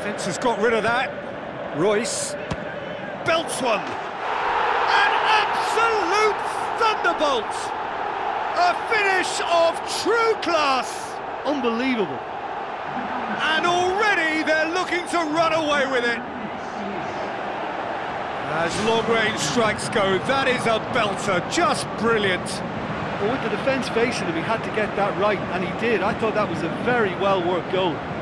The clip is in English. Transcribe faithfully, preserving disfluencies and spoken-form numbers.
Defence has got rid of that. Reus belts one. An absolute thunderbolt. A finish of true class. Unbelievable. And already they're looking to run away with it. As long-range strikes go, that is a belter, just brilliant. But with the defence facing him, he had to get that right, and he did. I thought that was a very well-worked goal.